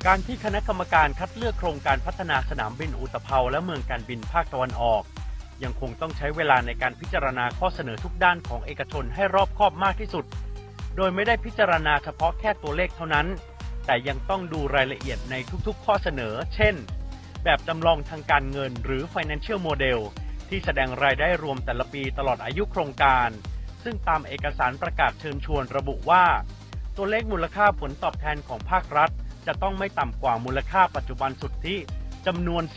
การที่คณะกรรมการคัดเลือกโครงการพัฒนาสนามบินอุตภเปาและเมืองการบินภาคตะวันออกยังคงต้องใช้เวลาในการพิจารณาข้อเสนอทุกด้านของเอกชนให้รอบคอบมากที่สุดโดยไม่ได้พิจารณาเฉพาะแค่ตัวเลขเท่านั้นแต่ยังต้องดูรายละเอียดในทุกๆข้อเสนอเช่นแบบจำลองทางการเงินหรือ Financial Model ที่แสดงรายได้รวมแต่ละปีตลอดอายุโครงการซึ่งตามเอกสารประกาศเชิญชวนระบุว่าตัวเลขมูลค่าผลตอบแทนของภาครัฐจะต้องไม่ต่ำกว่ามูลค่าปัจจุบันสุทธิจำนวน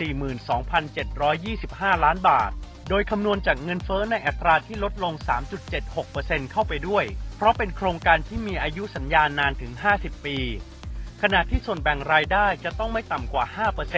42,725 ล้านบาทโดยคำนวณจากเงินเฟ้อในอัตราที่ลดลง 3.76% เข้าไปด้วยเพราะเป็นโครงการที่มีอายุสัญญานานถึง 50 ปีขณะที่ส่วนแบ่งรายได้จะต้องไม่ต่ำกว่า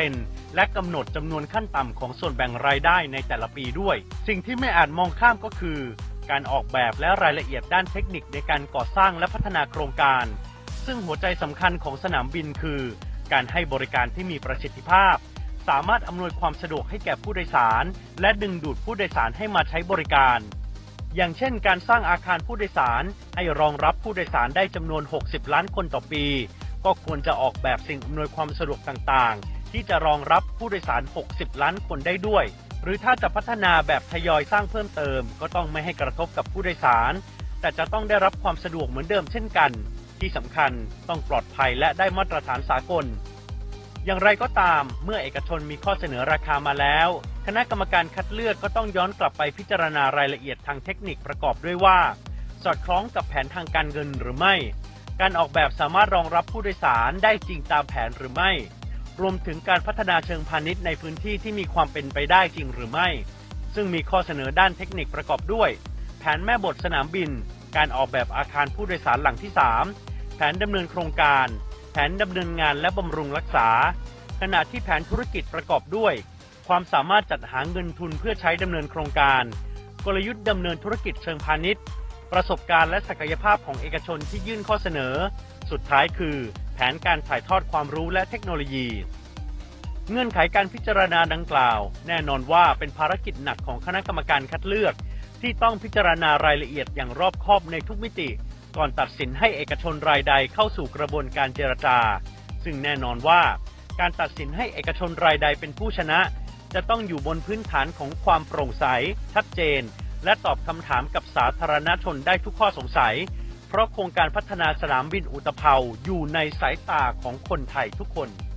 5% และกำหนดจำนวนขั้นต่ำของส่วนแบ่งรายได้ในแต่ละปีด้วยสิ่งที่ไม่อาจมองข้ามก็คือการออกแบบและรายละเอียดด้านเทคนิคในการก่อสร้างและพัฒนาโครงการซึ่งหัวใจสำคัญของสนามบินคือการให้บริการที่มีประสิทธิภาพสามารถอำนวยความสะดวกให้แก่ผู้โดยสารและดึงดูดผู้โดยสารให้มาใช้บริการอย่างเช่นการสร้างอาคารผู้โดยสารให้รองรับผู้โดยสารได้จำนวน60ล้านคนต่อปีก็ควรจะออกแบบสิ่งอำนวยความสะดวกต่างๆที่จะรองรับผู้โดยสาร60ล้านคนได้ด้วยหรือถ้าจะพัฒนาแบบทยอยสร้างเพิ่มเติมก็ต้องไม่ให้กระทบกับผู้โดยสารแต่จะต้องได้รับความสะดวกเหมือนเดิมเช่นกันที่สำคัญต้องปลอดภัยและได้มาตรฐานสากลอย่างไรก็ตามเมื่อเอกชนมีข้อเสนอราคามาแล้วคณะกรรมการคัดเลือกก็ต้องย้อนกลับไปพิจารณารายละเอียดทางเทคนิคประกอบด้วยว่าสอดคล้องกับแผนทางการเงินหรือไม่การออกแบบสามารถรองรับผู้โดยสารได้จริงตามแผนหรือไม่รวมถึงการพัฒนาเชิงพาณิชย์ในพื้นที่ที่มีความเป็นไปได้จริงหรือไม่ซึ่งมีข้อเสนอด้านเทคนิคประกอบด้วยแผนแม่บทสนามบินการออกแบบอาคารผู้โดยสารหลังที่3แผนดำเนินโครงการแผนดำเนินงานและบำรุงรักษาขณะที่แผนธุรกิจประกอบด้วยความสามารถจัดหาเงินทุนเพื่อใช้ดำเนินโครงการกลยุทธ์ดำเนินธุรกิจเชิงพาณิชย์ประสบการณ์และศักยภาพของเอกชนที่ยื่นข้อเสนอสุดท้ายคือแผนการถ่ายทอดความรู้และเทคโนโลยีเงื่อนไขการพิจารณาดังกล่าวแน่นอนว่าเป็นภารกิจหนักของคณะกรรมการคัดเลือกที่ต้องพิจารณารายละเอียดอย่างรอบคอบในทุกมิติก่อนตัดสินให้เอกชนรายใดเข้าสู่กระบวนการเจรจาซึ่งแน่นอนว่าการตัดสินให้เอกชนรายใดเป็นผู้ชนะจะต้องอยู่บนพื้นฐานของความโปร่งใสชัดเจนและตอบคำถามกับสาธารณชนได้ทุกข้อสงสัยเพราะโครงการพัฒนาสนามบินอุตภเปาอยู่ในสายตาของคนไทยทุกคน